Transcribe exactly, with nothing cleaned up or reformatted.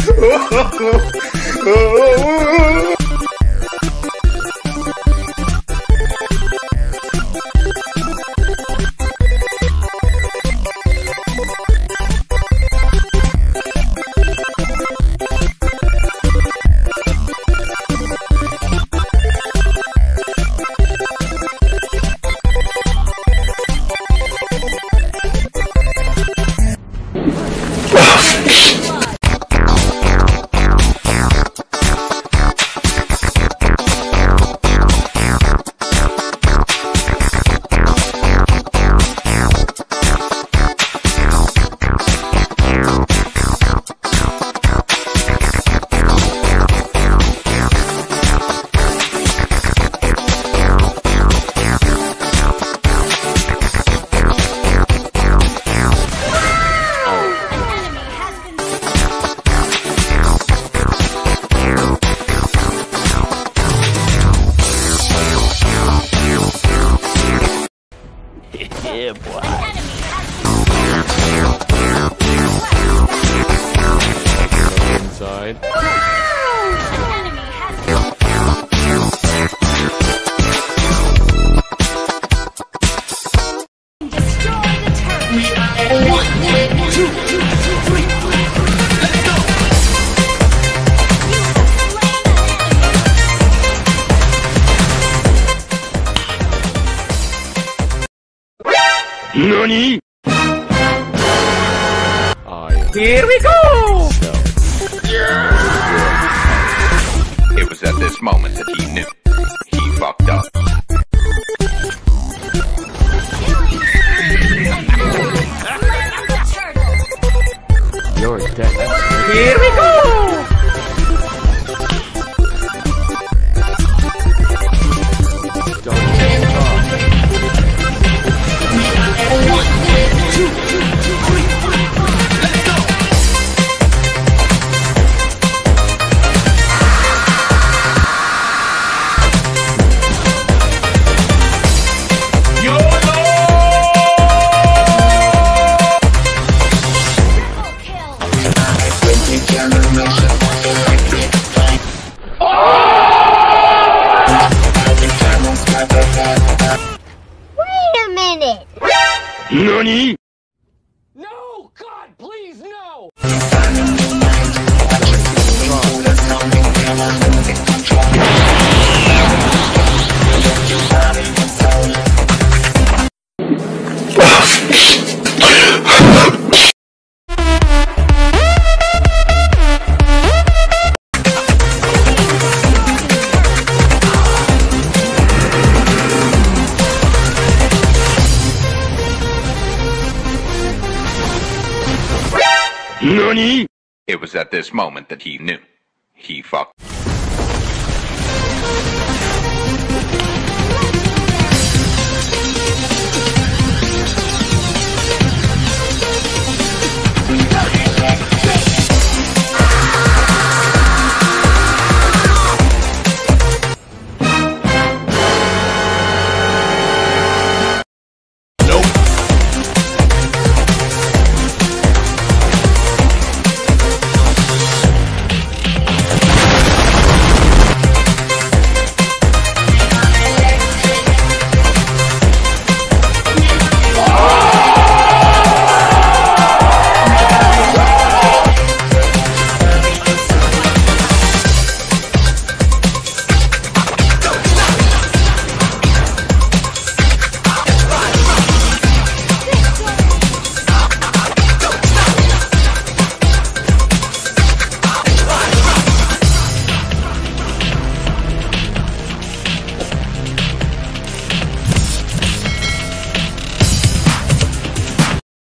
Yeah, boy. Inside. Destroy the turret. One, two, three, let's go. Nani? Here we go! So. It was at this moment that he knew. He fucked up. You're dead. Here we go! Don't get off. One, two, three, let's go. Wait a minute! Nani? No! God, please, no! Nani? It was at this moment that he knew. He fucked.